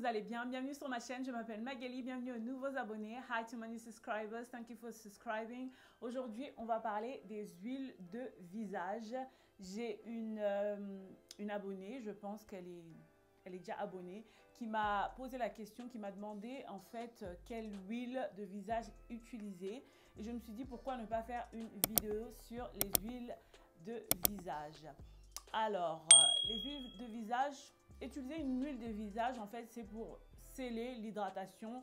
allez bien? Bienvenue sur ma chaîne, je m'appelle Magali, bienvenue aux nouveaux abonnés. Hi to my new subscribers, thank you for subscribing. Aujourd'hui, on va parler des huiles de visage. J'ai une abonnée, je pense qu'elle est déjà abonnée, qui m'a posé la question, qui m'a demandé en fait quelle huile de visage utiliser. Et je me suis dit pourquoi ne pas faire une vidéo sur les huiles de visage. Alors, les huiles de visage, utiliser une huile de visage, en fait, c'est pour sceller l'hydratation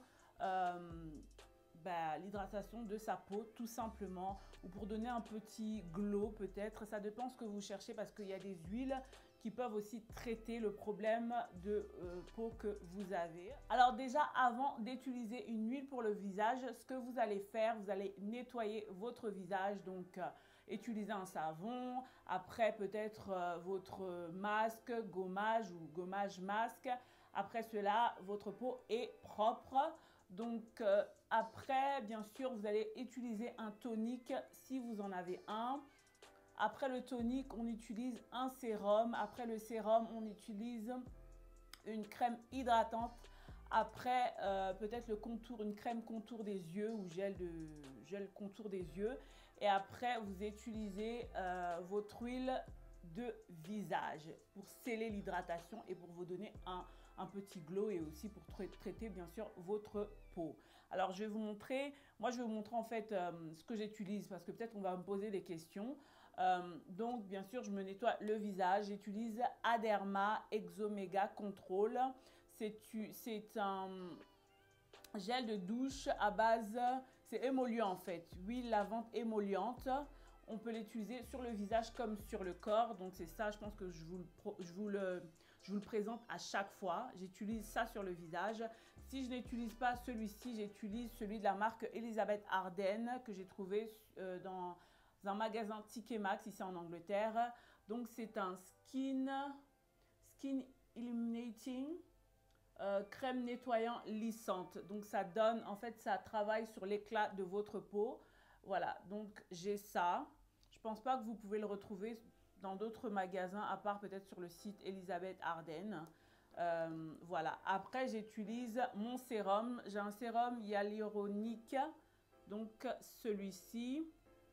l'hydratation de sa peau, tout simplement, ou pour donner un petit glow, peut-être. Ça dépend ce que vous cherchez, parce qu'il y a des huiles qui peuvent aussi traiter le problème de peau que vous avez. Alors déjà, avant d'utiliser une huile pour le visage, ce que vous allez faire, vous allez nettoyer votre visage, donc utiliser un savon, après peut-être votre masque, gommage ou gommage masque. Après cela, votre peau est propre. Donc après, bien sûr, vous allez utiliser un tonique si vous en avez un. Après le tonique, on utilise un sérum. Après le sérum, on utilise une crème hydratante. Après, peut-être le contour, une crème contour des yeux ou gel contour des yeux. Et après, vous utilisez votre huile de visage pour sceller l'hydratation et pour vous donner un petit glow et aussi pour traiter bien sûr votre peau. Alors je vais vous montrer, moi je vais vous montrer en fait ce que j'utilise parce que peut-être on va me poser des questions. Donc bien sûr je me nettoie le visage, j'utilise Aderma Exomega Control. C'est un gel de douche à base, c'est émollient en fait, huile lavante émolliente. On peut l'utiliser sur le visage comme sur le corps. Donc c'est ça, je pense que je vous le présente à chaque fois. J'utilise ça sur le visage. Si je n'utilise pas celui-ci, j'utilise celui de la marque Elisabeth Arden que j'ai trouvé dans un magasin TK Maxx ici en Angleterre. Donc c'est un Skin Illuminating crème nettoyant lissante. Donc ça donne, en fait ça travaille sur l'éclat de votre peau. Voilà, donc j'ai ça. Je pense pas que vous pouvez le retrouver dans d'autres magasins, à part peut-être sur le site Elisabeth Arden. Voilà, après j'utilise mon sérum. J'ai un sérum hyaluronique, donc celui-ci.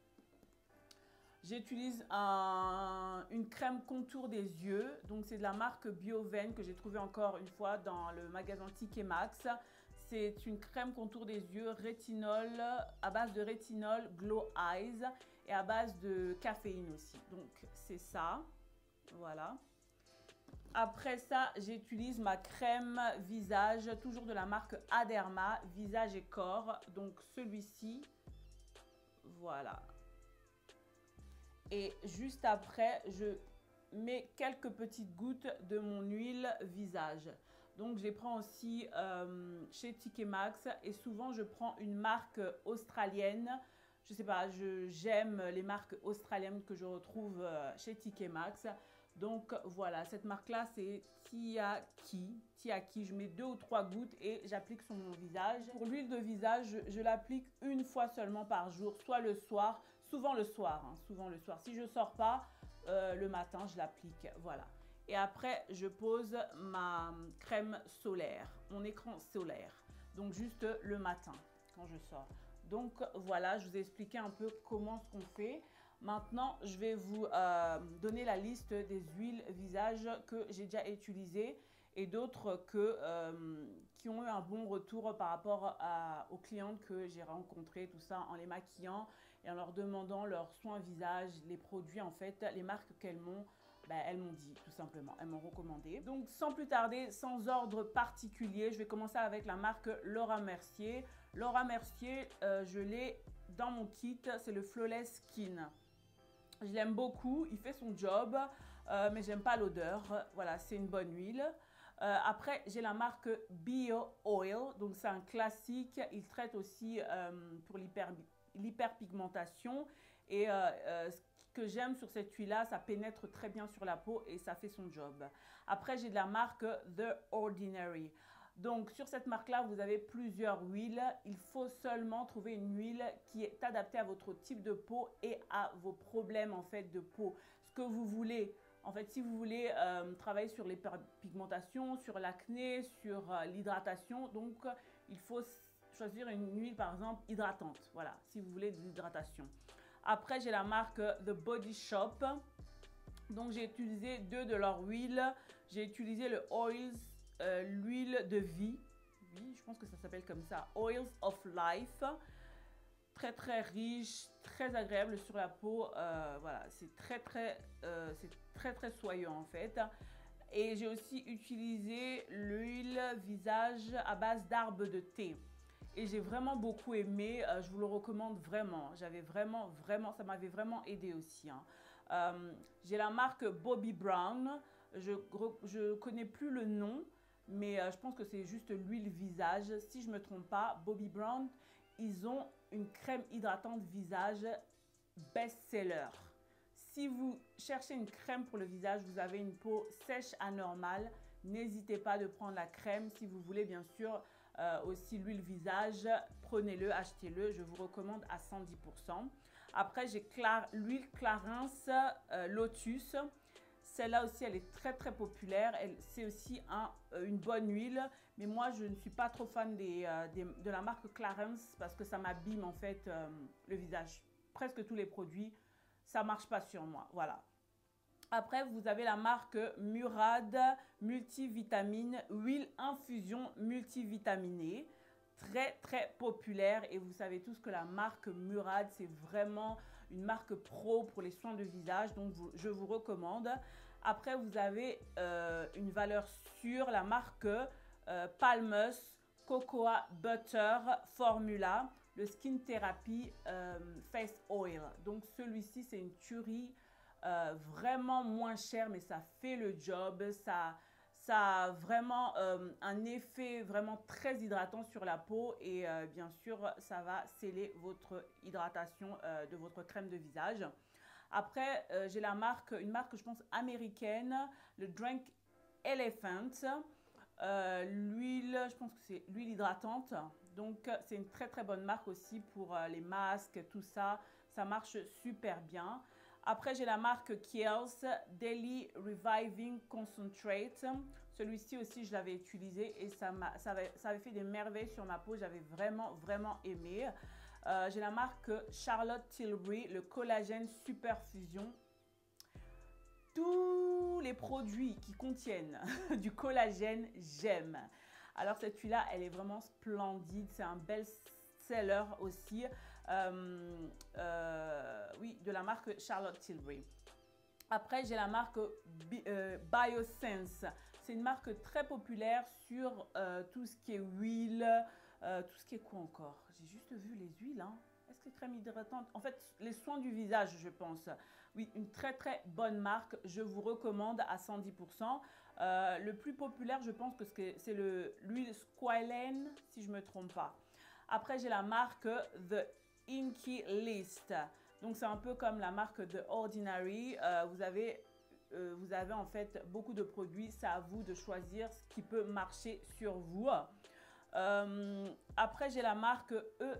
J'utilise une crème contour des yeux, donc c'est de la marque Bioven que j'ai trouvé encore une fois dans le magasin TK Maxx. C'est une crème contour des yeux rétinol, à base de rétinol Glow Eyes et à base de caféine aussi. Donc c'est ça, voilà. Après ça, j'utilise ma crème visage, toujours de la marque Aderma, visage et corps. Donc celui-ci, voilà. Et juste après, je mets quelques petites gouttes de mon huile visage. Donc, je les prends aussi chez TK Maxx et souvent, je prends une marque australienne. Je sais pas, j'aime les marques australiennes que je retrouve chez TK Maxx. Donc, voilà, cette marque-là, c'est Tiaki. Tiaki, je mets 2 ou 3 gouttes et j'applique sur mon visage. Pour l'huile de visage, je l'applique une fois seulement par jour, soit le soir, souvent le soir, hein, souvent le soir. Si je ne sors pas, le matin, je l'applique, voilà. Et après, je pose ma crème solaire, mon écran solaire. Donc, juste le matin, quand je sors. Donc, voilà, je vous ai expliqué un peu comment ce qu'on fait. Maintenant, je vais vous donner la liste des huiles visage que j'ai déjà utilisées et d'autres qui ont eu un bon retour par rapport aux clientes que j'ai rencontrées, tout ça en les maquillant et en leur demandant leurs soins visage, les produits en fait, les marques qu'elles m'ont. Elles m'ont dit tout simplement, elles m'ont recommandé. Donc sans plus tarder, sans ordre particulier, je vais commencer avec la marque Laura Mercier. Laura Mercier, je l'ai dans mon kit, c'est le Flawless Skin. Je l'aime beaucoup, il fait son job, mais j'aime pas l'odeur. Voilà, c'est une bonne huile. Après, j'ai la marque Bio Oil, donc c'est un classique. Il traite aussi pour l'hyperpigmentation. Et ce que j'aime sur cette huile-là, ça pénètre très bien sur la peau et ça fait son job. Après, j'ai de la marque The Ordinary. Donc, sur cette marque-là, vous avez plusieurs huiles. Il faut seulement trouver une huile qui est adaptée à votre type de peau et à vos problèmes en fait de peau. Ce que vous voulez En fait, si vous voulez travailler sur les pigmentations, sur l'acné, sur l'hydratation, donc il faut choisir une huile par exemple hydratante. Voilà, si vous voulez de l'hydratation. Après, j'ai la marque The Body Shop. Donc, j'ai utilisé 2 de leurs huiles. J'ai utilisé le Oils, l'huile de vie. Oui, je pense que ça s'appelle comme ça. Oils of Life. Très, très riche, très agréable sur la peau. Voilà, c'est très soyeux en fait. Et j'ai aussi utilisé l'huile visage à base d'arbre de thé. Et j'ai vraiment beaucoup aimé, je vous le recommande vraiment. J'avais vraiment, ça m'avait vraiment aidé aussi. J'ai la marque Bobbi Brown. Je connais plus le nom, mais je pense que c'est juste l'huile visage. Si je ne me trompe pas, Bobbi Brown, ils ont une crème hydratante visage best-seller. Si vous cherchez une crème pour le visage, vous avez une peau sèche anormale, n'hésitez pas de prendre la crème. Si vous voulez bien sûr aussi l'huile visage, prenez-le, achetez-le, je vous recommande à 110%. Après, j'ai l'huile Clarins Lotus. Celle-là aussi, elle est très populaire. C'est aussi une bonne huile. Mais moi, je ne suis pas trop fan de la marque Clarins parce que ça m'abîme en fait le visage. Presque tous les produits, ça ne marche pas sur moi. Voilà. Après, vous avez la marque Murad Multivitamine, huile infusion multivitaminée. Très populaire. Et vous savez tous que la marque Murad, c'est vraiment une marque pro pour les soins de visage. Donc, je vous recommande. Après, vous avez une valeur sûre, la marque Palmus Cocoa Butter Formula, le Skin Therapy Face Oil. Donc, celui-ci, c'est une tuerie vraiment moins cher, mais ça fait le job. Ça a vraiment un effet vraiment très hydratant sur la peau et bien sûr, ça va sceller votre hydratation de votre crème de visage. Après, j'ai une marque, je pense, américaine, le Drink Elephant. L'huile, je pense que c'est l'huile hydratante. Donc, c'est une très bonne marque aussi pour les masques, tout ça. Ça marche super bien. Après, j'ai la marque Kiehl's Daily Reviving Concentrate. Celui-ci aussi, je l'avais utilisé et ça avait fait des merveilles sur ma peau. J'avais vraiment aimé. J'ai la marque Charlotte Tilbury, le collagène Super Fusion. Tous les produits qui contiennent du collagène, j'aime. Alors cette huile-là, elle est vraiment splendide. C'est un best-seller aussi. Oui, de la marque Charlotte Tilbury. Après, j'ai la marque Biosense. C'est une marque très populaire sur tout ce qui est huile, tout ce qui est quoi encore? J'ai juste vu les huiles. Hein. Est-ce que crème hydratante? En fait, les soins du visage, je pense. Oui, une très bonne marque. Je vous recommande à 110%. Le plus populaire, je pense que c'est l'huile Squalane, si je ne me trompe pas. Après, j'ai la marque The Inky List. Donc, c'est un peu comme la marque The Ordinary. Vous avez en fait beaucoup de produits. C'est à vous de choisir ce qui peut marcher sur vous. Après, j'ai la marque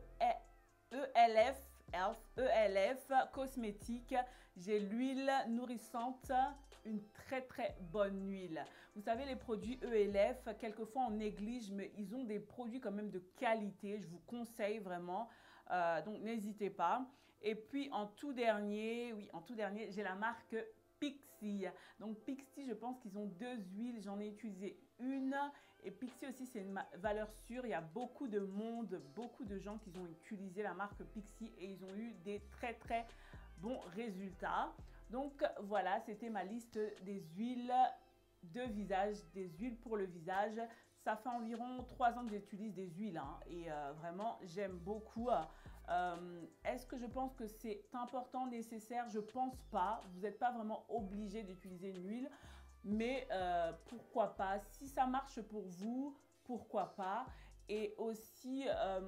ELF Cosmétique. J'ai l'huile nourrissante, une très bonne huile. Vous savez, les produits ELF, quelquefois on néglige, mais ils ont des produits quand même de qualité. Je vous conseille vraiment. Donc, n'hésitez pas. Et puis, en tout dernier, j'ai la marque Pixi. Donc, Pixi, je pense qu'ils ont 2 huiles. J'en ai utilisé une. Et Pixi aussi, c'est une valeur sûre. Il y a beaucoup de monde, beaucoup de gens qui ont utilisé la marque Pixi et ils ont eu des très bons résultats. Donc, voilà, c'était ma liste des huiles de visage, des huiles pour le visage. Ça fait environ 3 ans que j'utilise des huiles hein, et vraiment, j'aime beaucoup. Est-ce que je pense que c'est important, nécessaire? Je pense pas. Vous n'êtes pas vraiment obligé d'utiliser une huile, mais pourquoi pas? Si ça marche pour vous, pourquoi pas? Et aussi,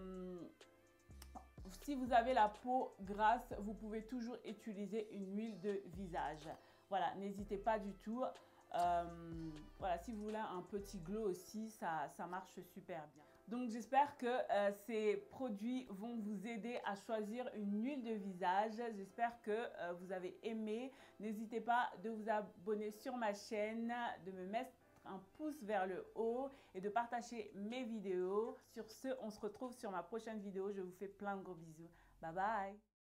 si vous avez la peau grasse, vous pouvez toujours utiliser une huile de visage. Voilà, n'hésitez pas du tout. Voilà, si vous voulez un petit glow aussi, ça marche super bien. Donc, j'espère que ces produits vont vous aider à choisir une huile de visage. J'espère que vous avez aimé. N'hésitez pas de vous abonner sur ma chaîne, de me mettre un pouce vers le haut et de partager mes vidéos. Sur ce, on se retrouve sur ma prochaine vidéo. Je vous fais plein de gros bisous. Bye bye!